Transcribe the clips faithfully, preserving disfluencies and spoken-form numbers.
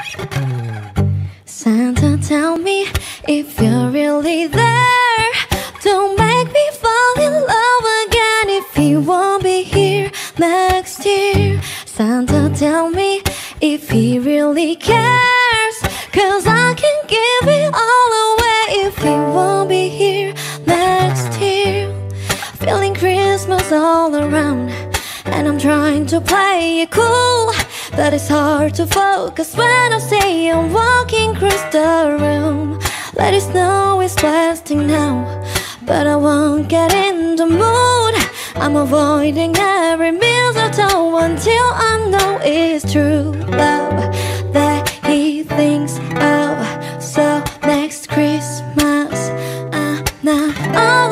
Santa, tell me if you're really there. Don't make me fall in love again if he won't be here next year. Santa, tell me if he really cares, 'cause I can give it all away if he won't be here next year. Feeling Christmas all around, and I'm trying to play it cool, but it's hard to focus when I say I'm walking across the room. Let it snow is blasting now, but I won't get in the mood. I'm avoiding every mistletoe until I know it's true love that he thinks of. So next Christmas I'm not all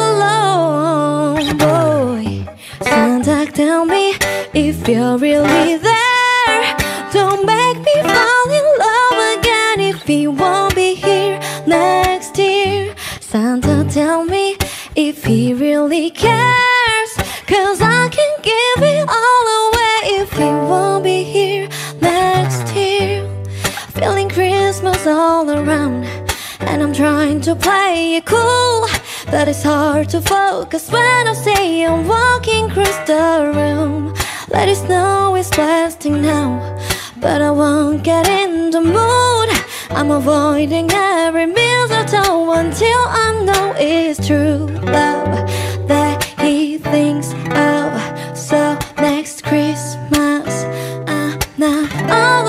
alone, boy. Santa, tell me if you're really there. Don't make me fall in love again if he won't be here next year. Santa, tell me if he really cares, 'cause I can give it all away if he won't be here next year. Feeling Christmas all around, and I'm trying to play it cool, but it's hard to focus when I say I'm walking across the room. Let it snow is blasting now, but I won't get in the mood. I'm avoiding every mistletoe until I know it's true love that he thinks of. So next Christmas I'm not all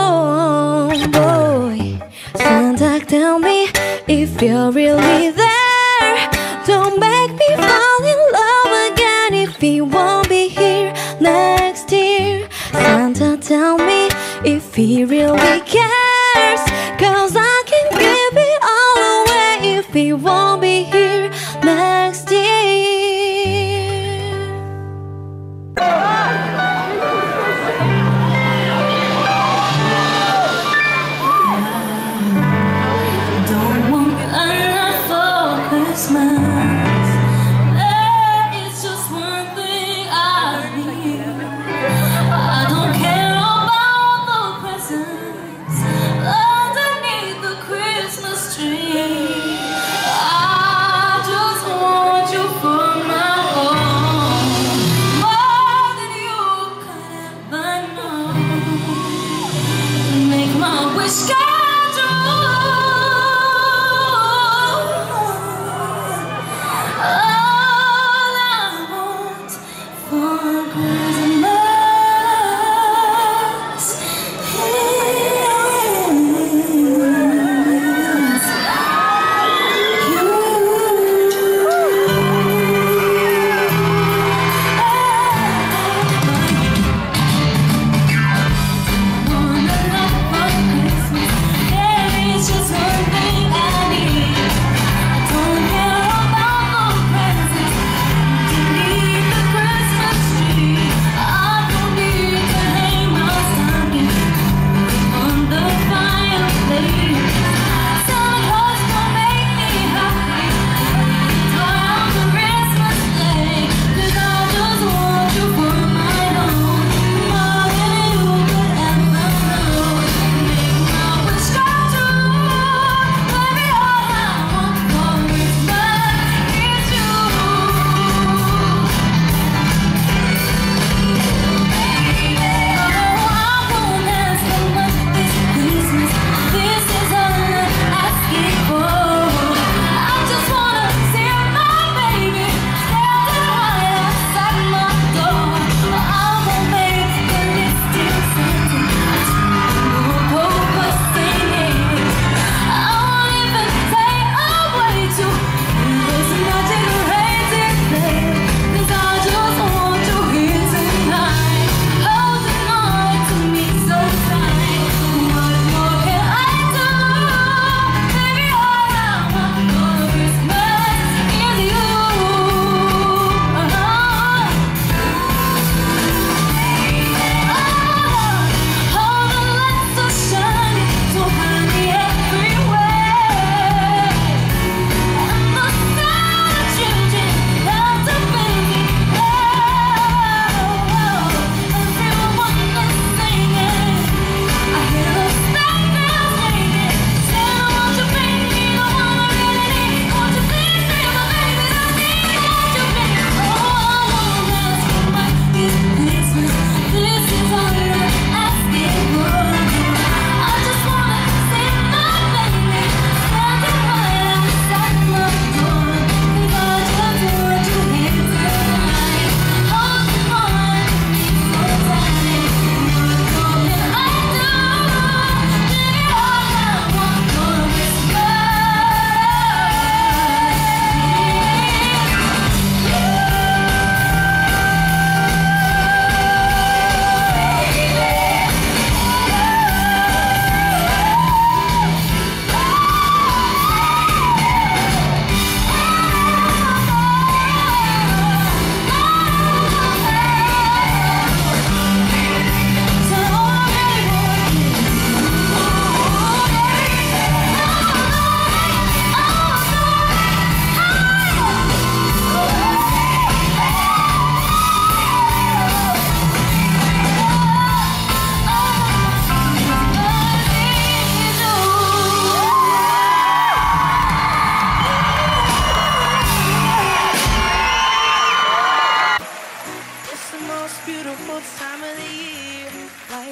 alone, boy. Santa, tell me if you're really there. Don't make me fall in love again if he won't be here next year. Santa, tell me if he really cares, 'cause I can give it all away if he won't be here next year. Don't want enough for Christmas. There is just one thing I need. I don't care about the presents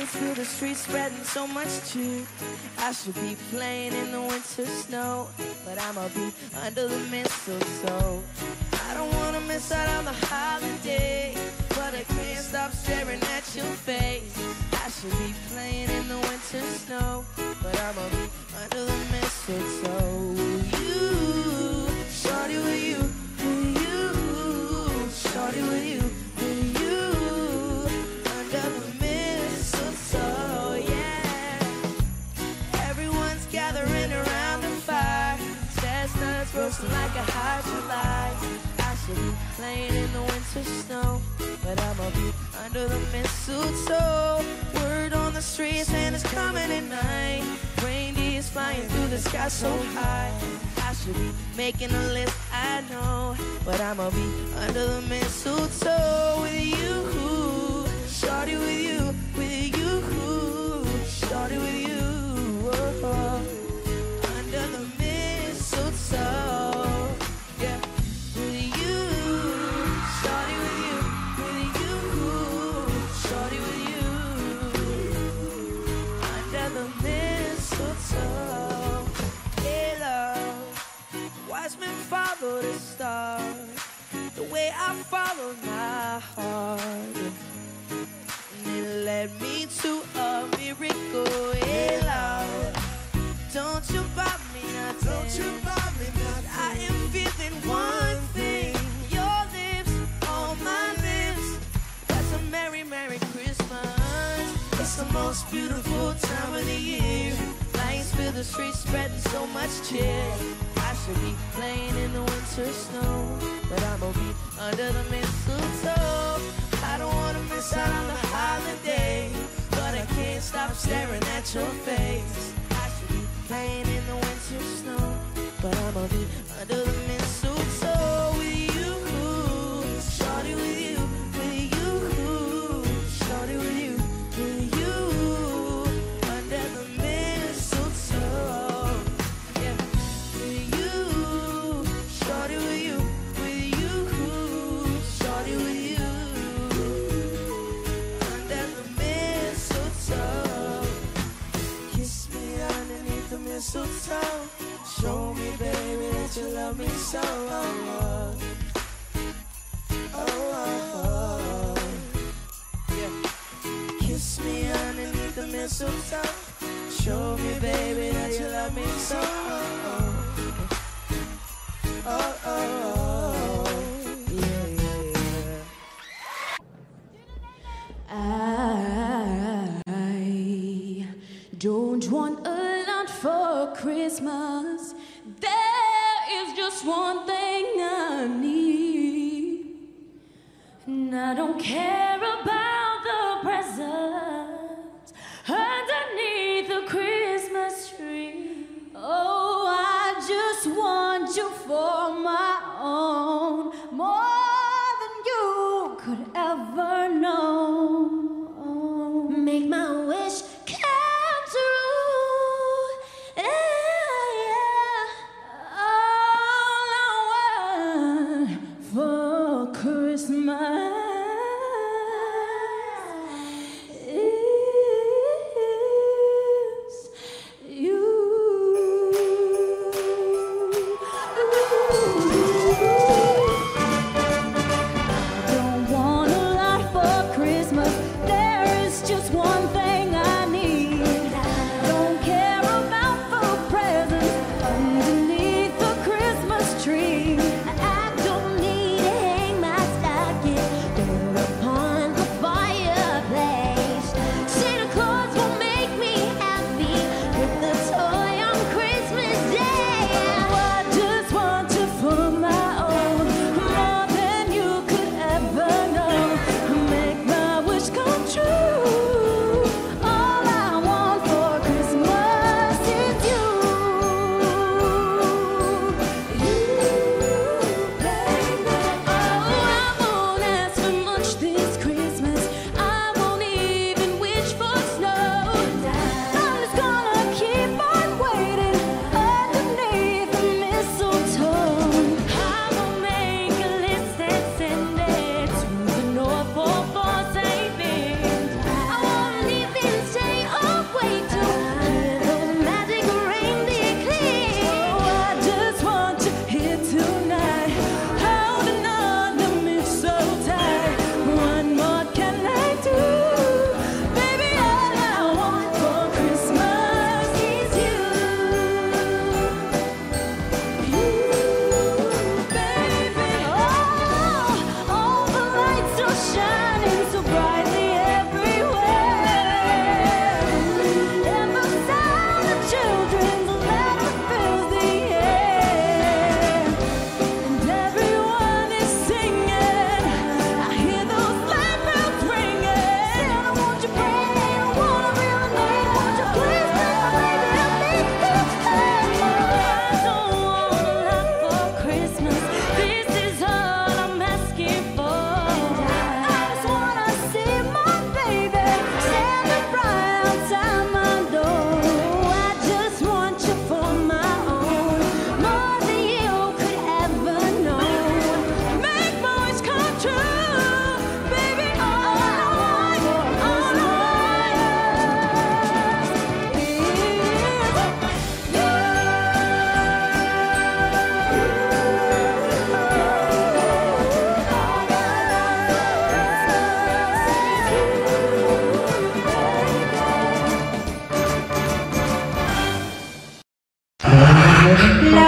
Lights fill the streets, spreading so much cheer. I should be playing in the winter snow, but I'ma be under the mistletoe. I don't wanna miss out on the holiday, but I can't stop staring at your face. I should be playing in the winter snow, but I'ma be under the mistletoe. You, shorty with you, with you, shorty with you, with you, under the mistletoe, yeah. Everyone's gathering around the fire, chestnuts roasting like a hot July. I should be playing in the winter snow, but I'ma be under the mistletoe. Word on the street, Santa's coming at night. Reindeer's flying through the sky so high. I should be making a list, I know, but I'ma be under the mistletoe with you, shorty with you, with you, shorty with you, oh, under the mistletoe, yeah. Follow the star, the way I follow my heart, and it led me to a miracle. Hey, Lord, don't you bother me nothing. Don't you bother me nothing. I am feeling one thing, your lips on my lips. That's a merry, merry Christmas. It's the most beautiful time of the year. Lights fill the streets, spreading so much cheer. I should be playing in the winter snow, but I'ma be under the mistletoe. I don't wanna miss out on the holiday, but I can't stop staring at your face. I should be playing in the winter snow, but I'ma be under the mistletoe with you, shorty with you, with you, shorty with you, with you, under the mistletoe. Mistletoe, show me, baby, that you love me so. Oh, oh, oh, oh. Yeah. Kiss me underneath the mistletoe. Show me, baby, that you love me so. Oh, oh, oh, oh. Yeah, yeah, yeah. I don't want a for Christmas. There is just one thing I need, and I don't care about the presents underneath the Christmas tree. Oh, I just want you for my own, more than you could ever know. Make my wish come true. Christmas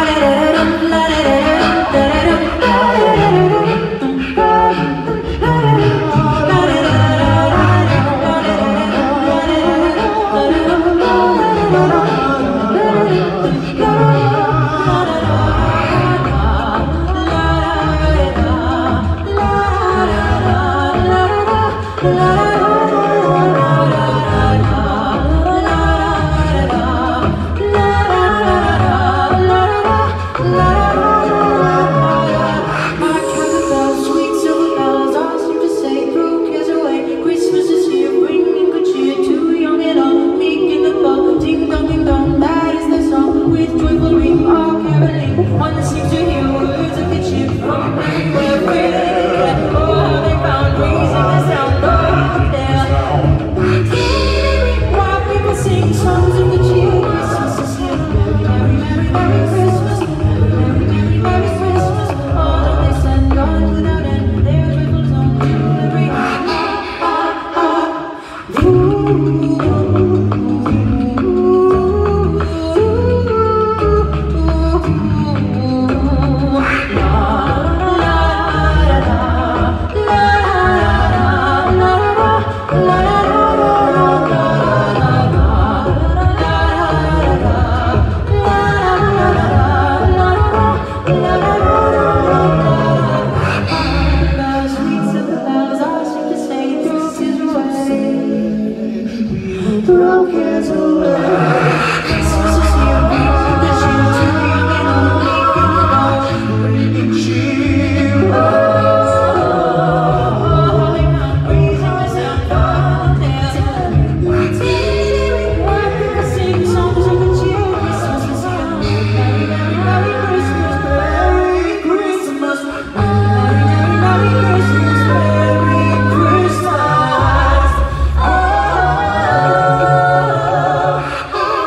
Oh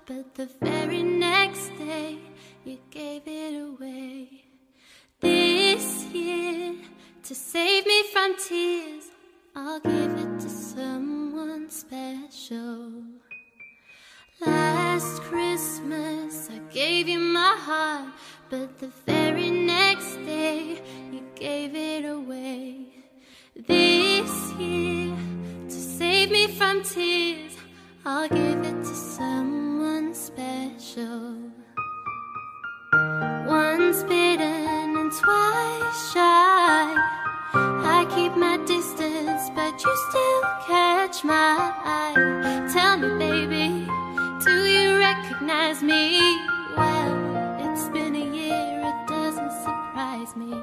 but the very next day you gave it away. This year, to save me from tears, I'll give it to someone special. Last Christmas I gave you my heart, but the very next day you gave it away. This year, to save me from tears, I'll give it to someone special. Once bitten and twice shy, I keep my distance, but you still catch my eye. Tell me, baby, do you recognize me? Well, it's been a year, it doesn't surprise me.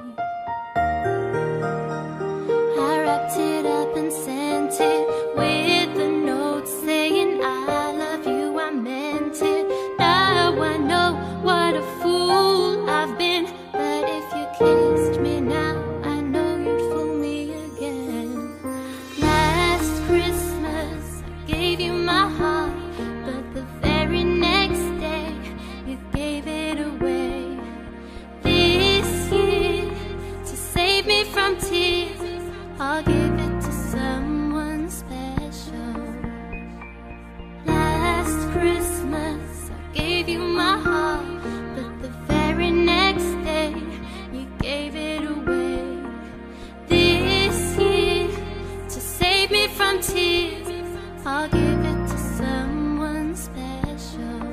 I wrapped it up and sent it with a note saying I love you, I meant it. Now I know what a fool I've been, but if you kissed me now, I know you'd fool me again. Last Christmas I gave you my heart, but the very next day you gave it away. This year, to save me from tears, I'll give it to someone special. Last Christmas I gave you my heart, but the very next day you gave it away. This year, to save me from tears, I'll give it to someone special.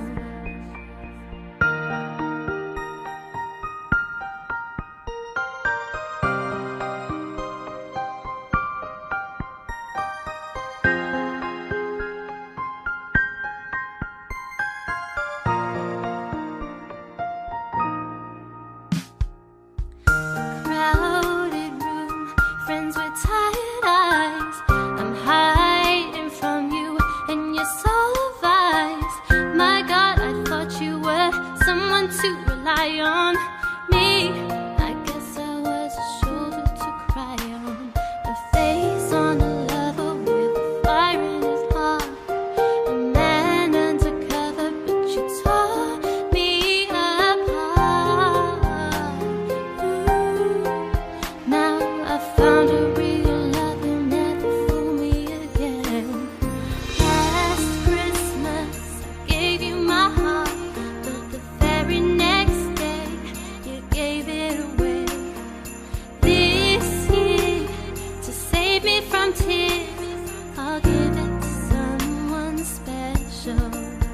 Crowded room, friends with tired eyes. I'm hiding from you and your soul of eyes. My God, I thought you were someone to rely on. Me, I guess I was a shoulder to cry on, a face on a lover with a fire in his heart, a man undercover, but you tore me apart. Ooh. Now I found a real love, you'll never fool me again. Last Christmas I gave you my heart, but the very next day you gave it away. This year, to save me from tears, I'll give it to someone special.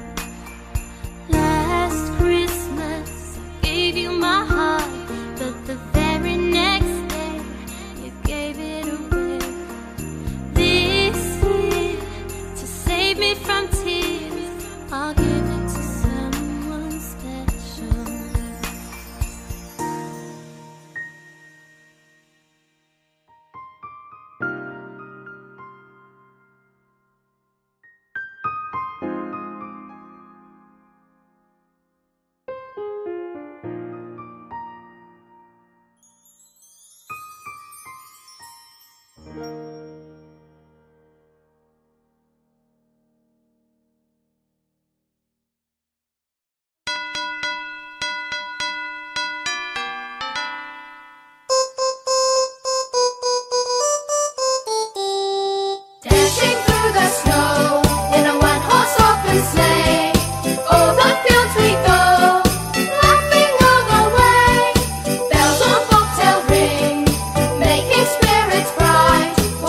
Last Christmas I gave you my heart, but the very next day you gave it away. This year, to save me from tears, I'll give it to someone special. Dashing through the snow in a one-horse open sleigh, over fields we go, laughing all the way. Bells on bobtail ring, making spirits bright.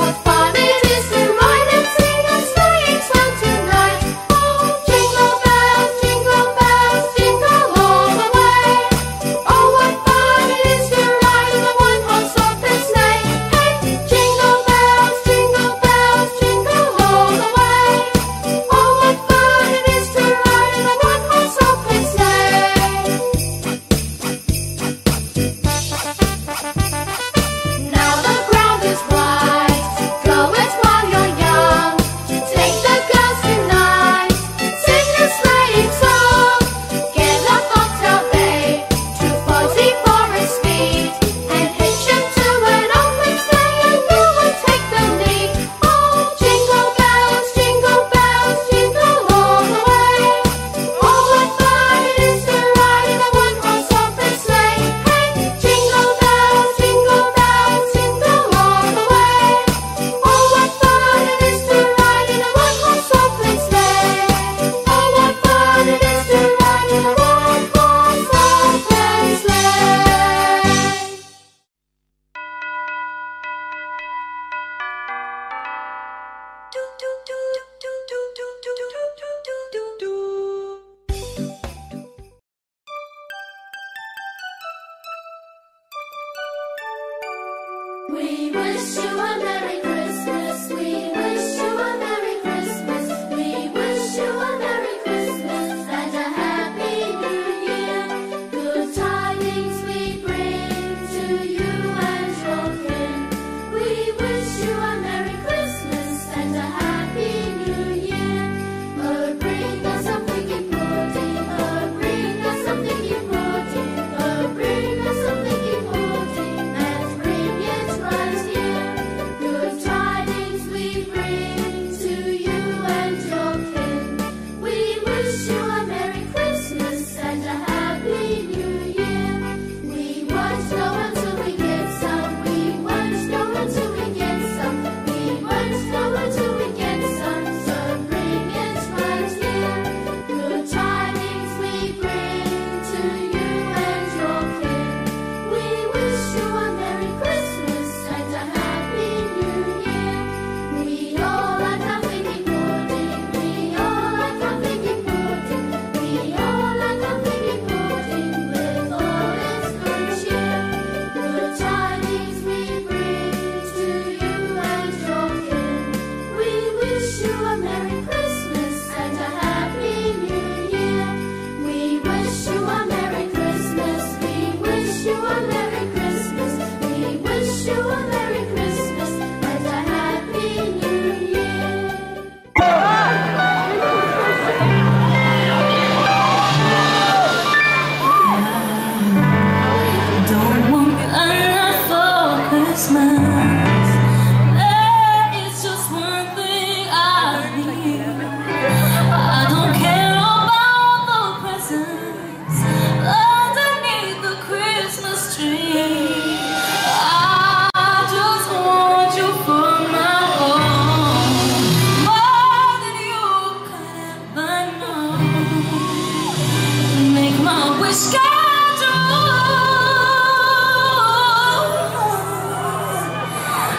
We wish you a Merry Christmas. We wish you a Merry Christmas. We wish you a Merry Christmas and a Happy New Year. Good tidings we bring to you and your kin. We wish you a Merry Christmas and a Happy New Year. Oh, bring us something important. Oh, bring us something important. Oh, bring us something important and bring it right here. Good tidings we bring to you and your kin. We wish you a Merry Christmas and a Happy New Year. We won't know until we get some. We won't know until we get some. We won't know until we get some. So bring it right here. Good tidings we bring to you and your kin. We wish you a Merry Christmas and a Happy New Year. We all like nothing important. We all like nothing important. We all like nothing important with all its good cheer. Good tidings we bring to you and your kin. We wish you a Merry Christmas and a Happy New Year. We wish you a Merry Christmas. We wish you a Merry Christmas. We wish you a Merry Christmas and a Happy New Year. Don't want enough for Christmas. There is just one thing I need. I don't care about the presents underneath the Christmas tree. I just want you for my own, more than you could ever know. Make my wish come true.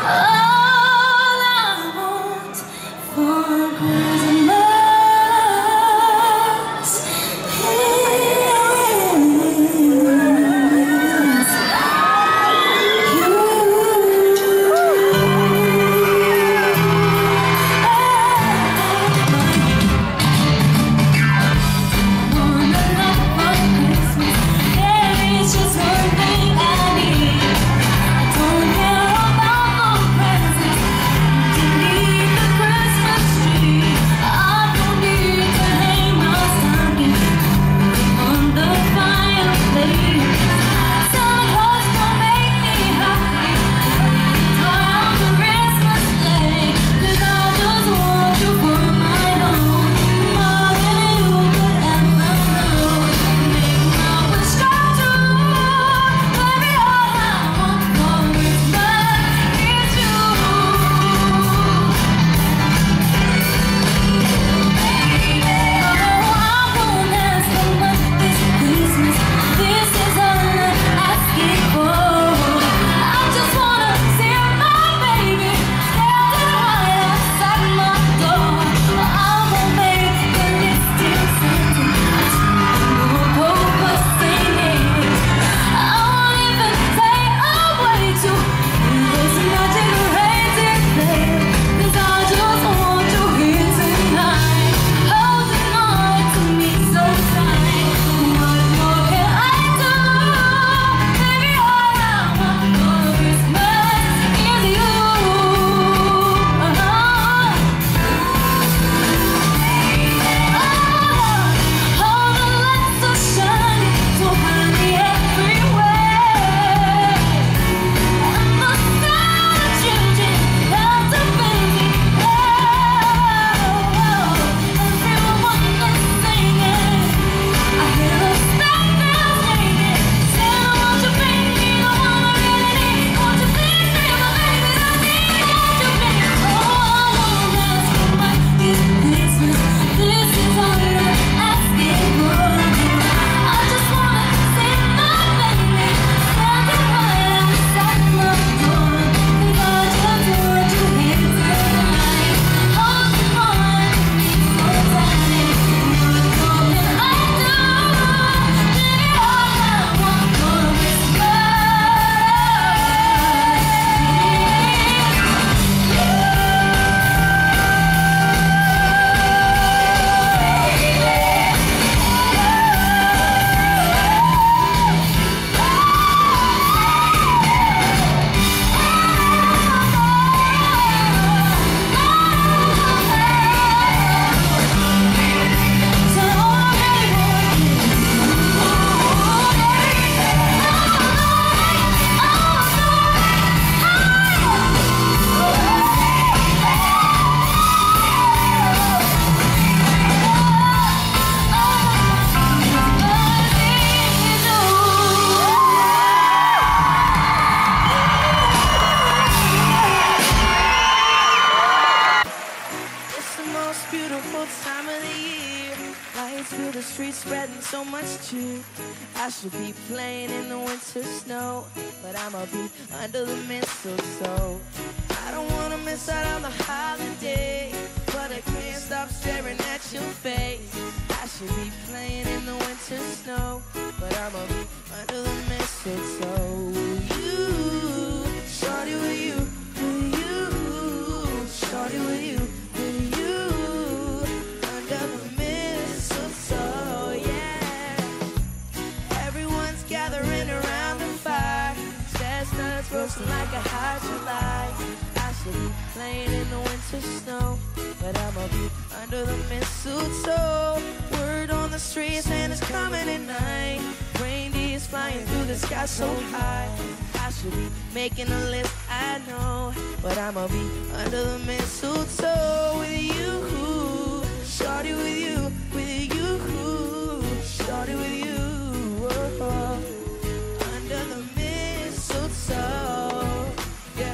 so much too. I should be playing in the winter snow, but I'ma be under the mistletoe. I don't wanna miss out on the holiday, but I can't stop staring at your face. I should be playing in the winter snow, but I'ma be under the mistletoe. You, shorty with you, with you, shorty with you, with you, under the mistletoe, yeah. Everyone's gathering around the fire, chestnuts roasting like a hot July. I should be playing in the winter snow, but I'ma be under the mistletoe. Word on the street, Santa's coming at night. Reindeer's flying through the sky so high. I should be making a list, I know, but I'ma be under the mistletoe with you, shorty with you, with you, shorty with you, oh, under the mistletoe, yeah.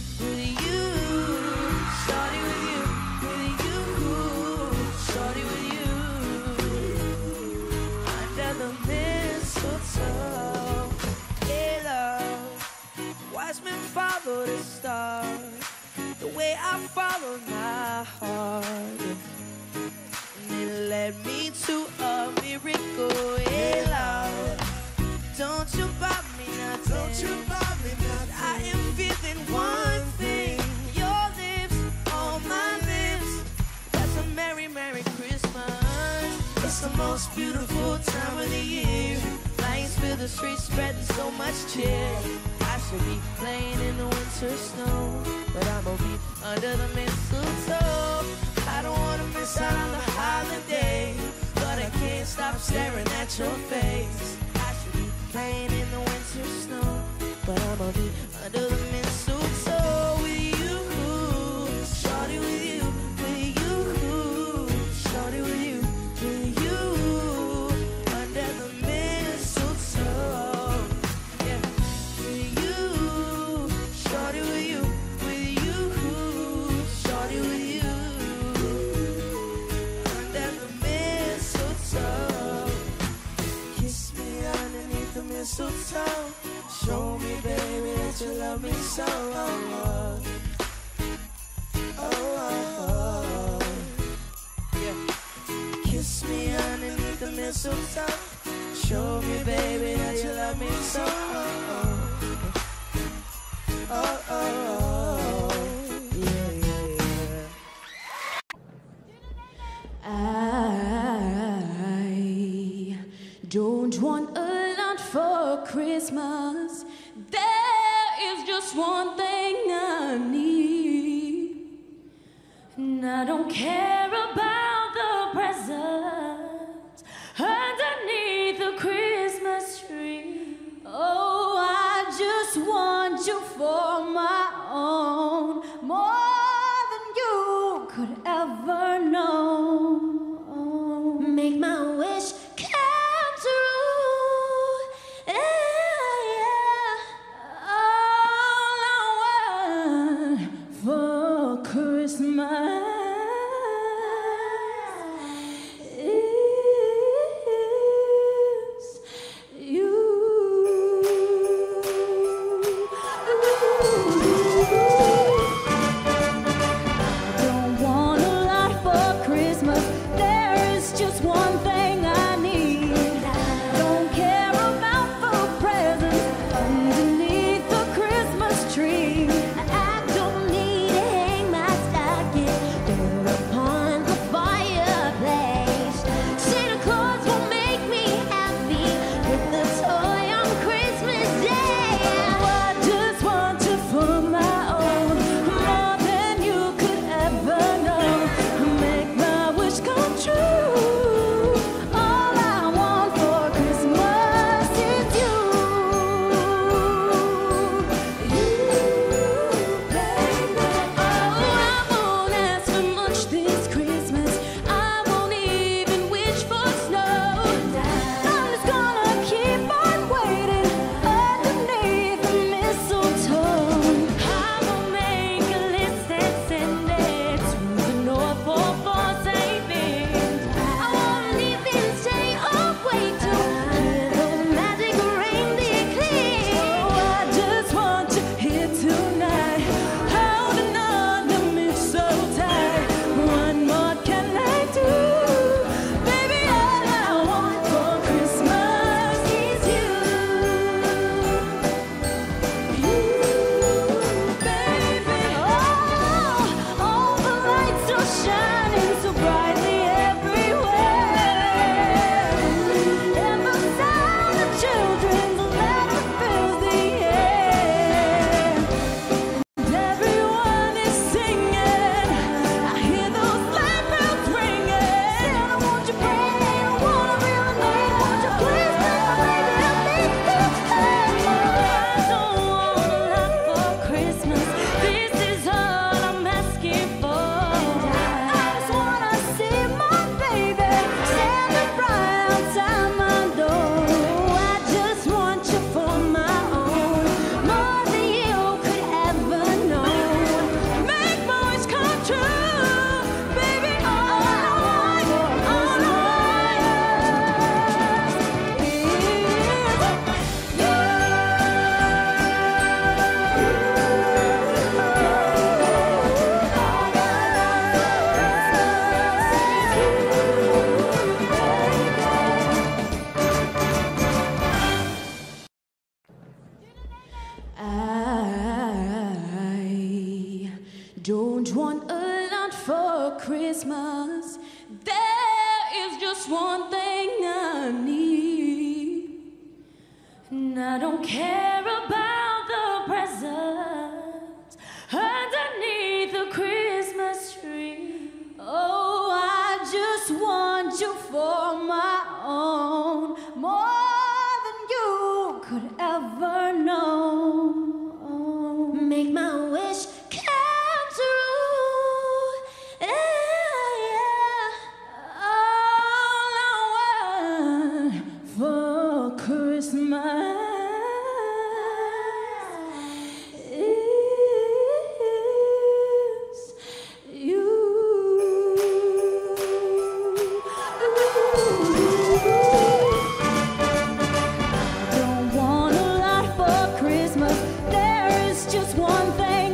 Follow the star, the way I follow my heart, and it led me to a miracle. Hey, Lord, don't you bother me nothing. Don't you bother me nothing. I am feeling one thing, your lips on my lips. That's a merry, merry Christmas. It's the most beautiful time of the year. Lights fill the streets, spreading so much cheer. I should be playing in the winter snow, but I'ma be under the mistletoe. I don't wanna miss out on the holiday, but I can't stop staring at your face. I should be playing in the winter snow, but I'ma be under the mistletoe with you, shorty with you, with you, shorty with you, with you, under the mistletoe. Mistletoe, show me, baby, that you love me so. Oh, oh, oh, oh. Yeah. Kiss me underneath the mistletoe. Show me, baby, that you love me so. Oh, oh, oh, oh. Yeah, yeah, yeah. I don't want a for Christmas. There is just one thing I need, and I don't care about the presents underneath the Christmas tree. Oh, I just want you for my own, more than you could ever know. Make my wish come true. I don't need to hang my stocking Don't want a lot for Christmas. There is just one thing I need. And I don't care about the presents underneath the Christmas tree. Oh, I just want you for my own, more than you could ever know. Make my wish come true. Yeah, yeah. All I want for Christmas is you. Don't want a lot for Christmas. There is just one thing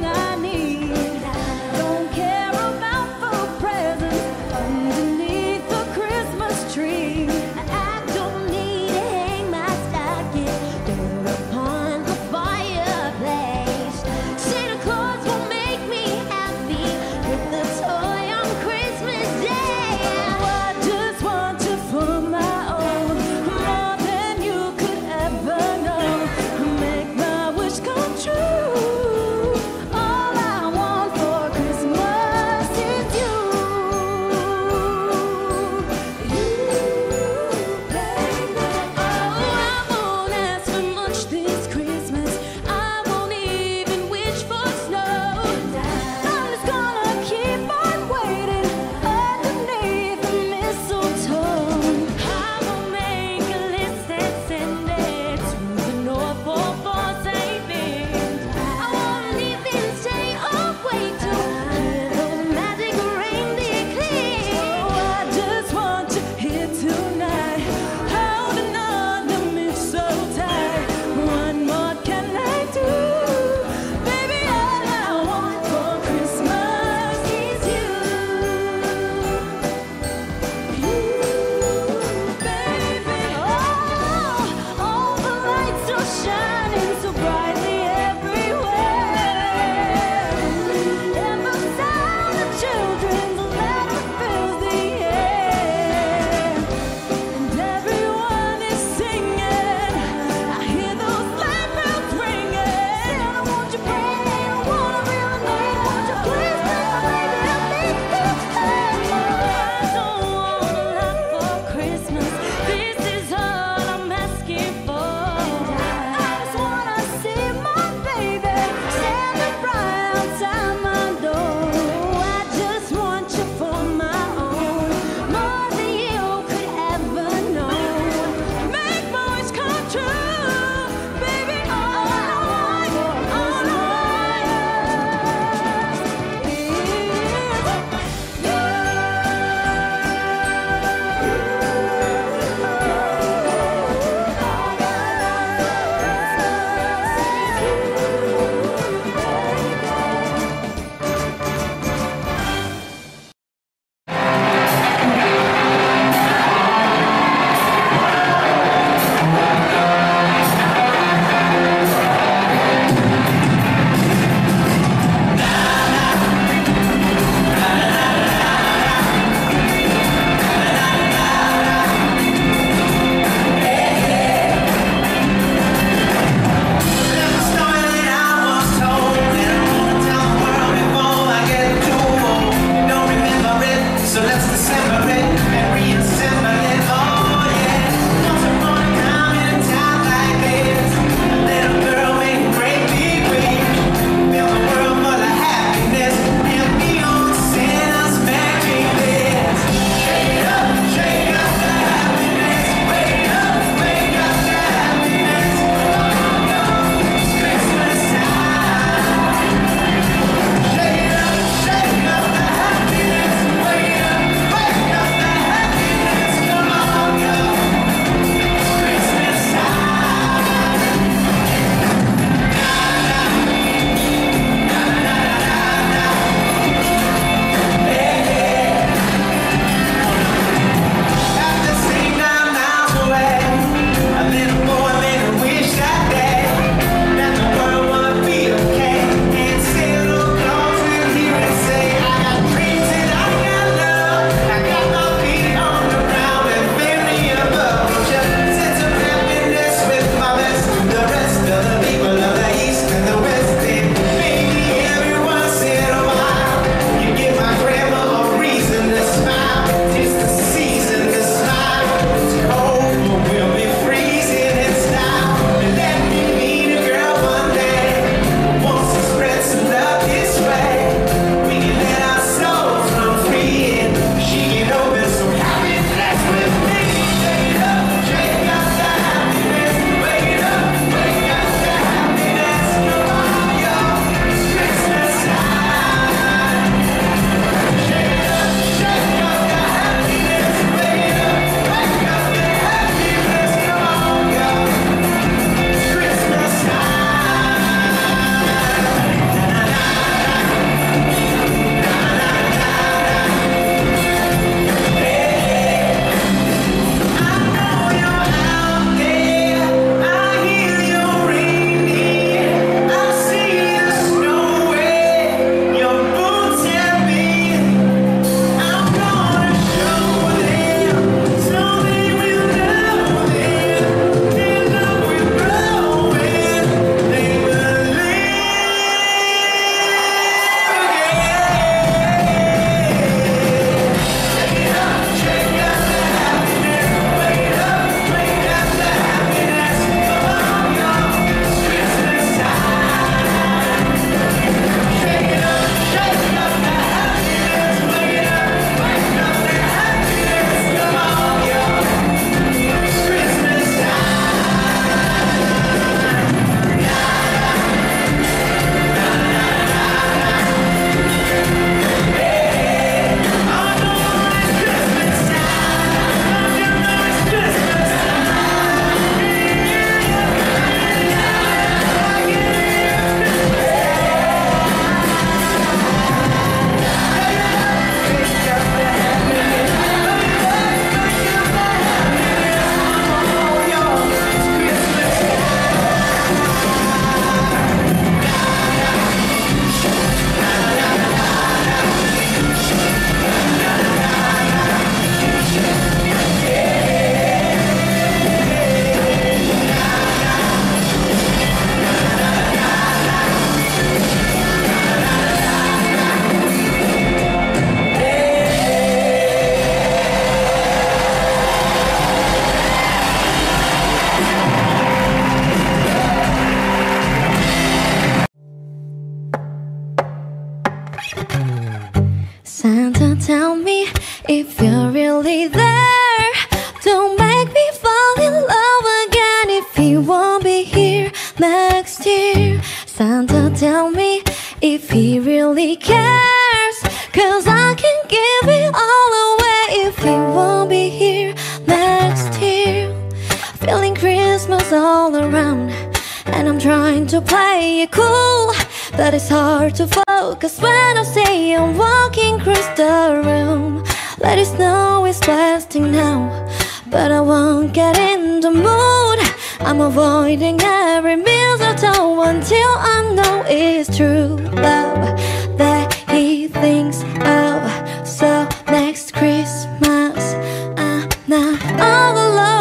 Santa, tell me if you're really there. Don't make me fall in love again if he won't be here next year. Santa, tell me if he really cares, 'cause I can give it all away if he won't be here next year. Feeling Christmas all around, and I'm trying to play it cool, but it's hard to focus when I say I'm walking across the room. Let it snow is blasting now, but I won't get in the mood. I'm avoiding every mistletoe until I know it's true love that he thinks of. So next Christmas I'm not all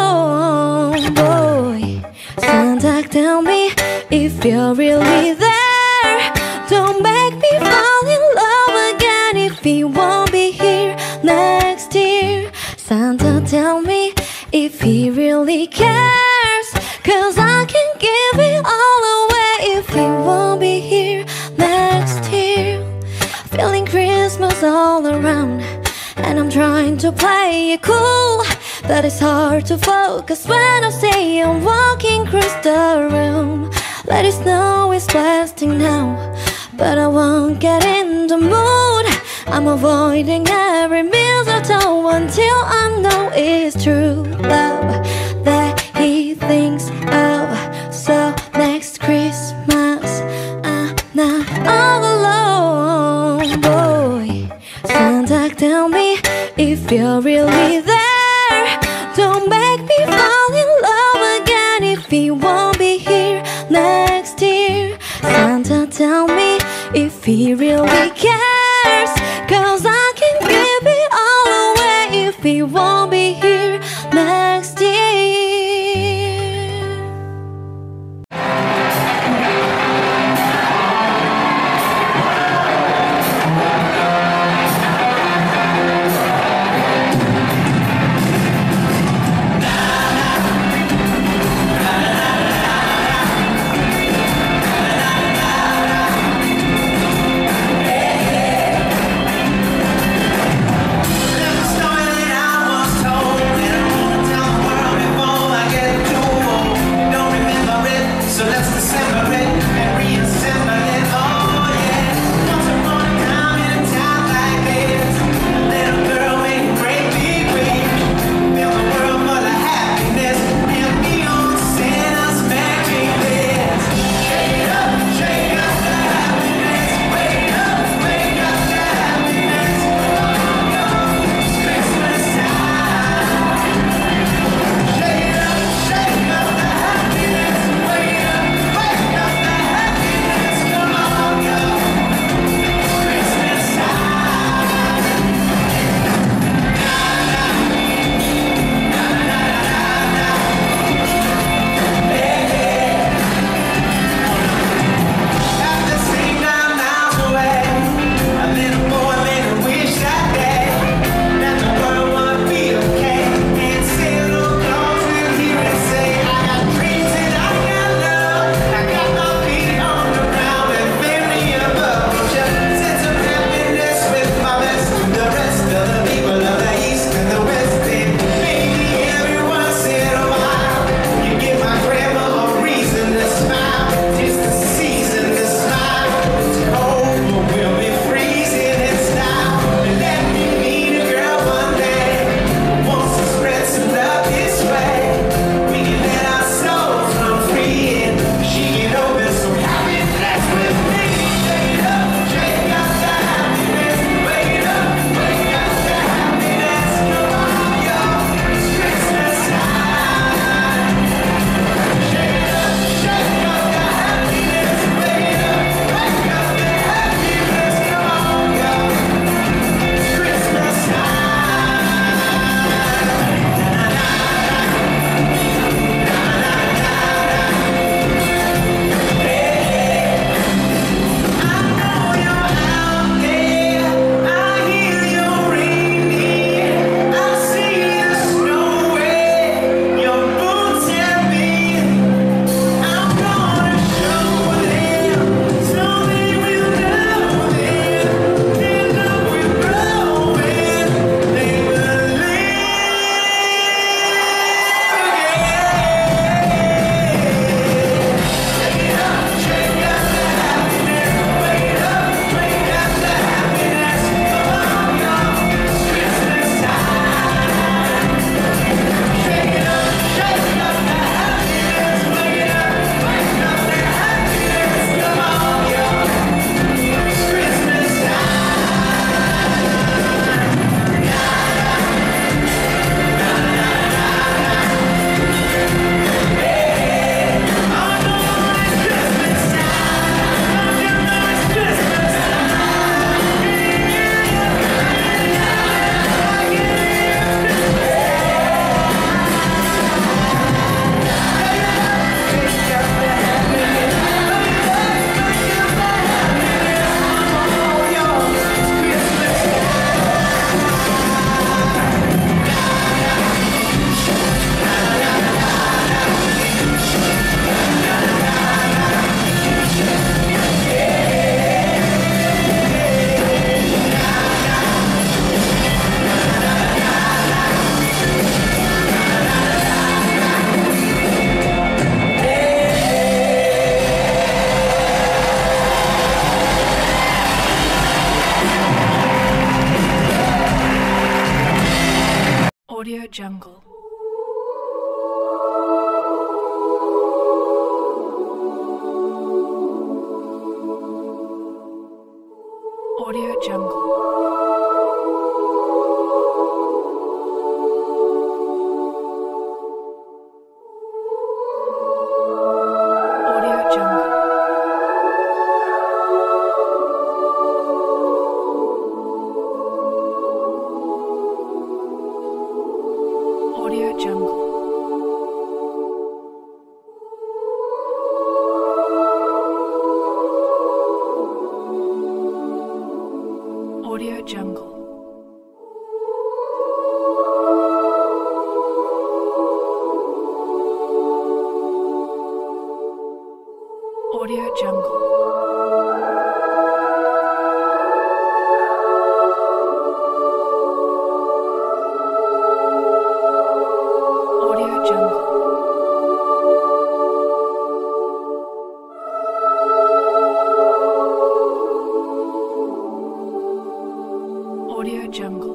alone, boy. Santa, tell me if you're really there. Don't make me fall in love again if he won't be here next year. Santa, tell me if he really cares, 'cause I can give it all away if he won't be here next year. Feeling Christmas all around, and I'm trying to play it cool, but it's hard to focus when I say I'm walking across the room. Let it snow is blasting now, but I won't get in the mood. I'm avoiding every mistletoe until I know it's true love that he thinks of. So next Christmas I'm not all alone, boy. Santa, tell me if you're really there. Don't make me fall in love again if he won't be here next year. Santa, tell me if he really cares, 'cause I can give it all away if he won't be here next year. Audio Jungle. Audio Jungle. Audio Jungle. Audio Jungle. Audio Jungle. Audio Jungle. Audio Jungle. Audio Jungle.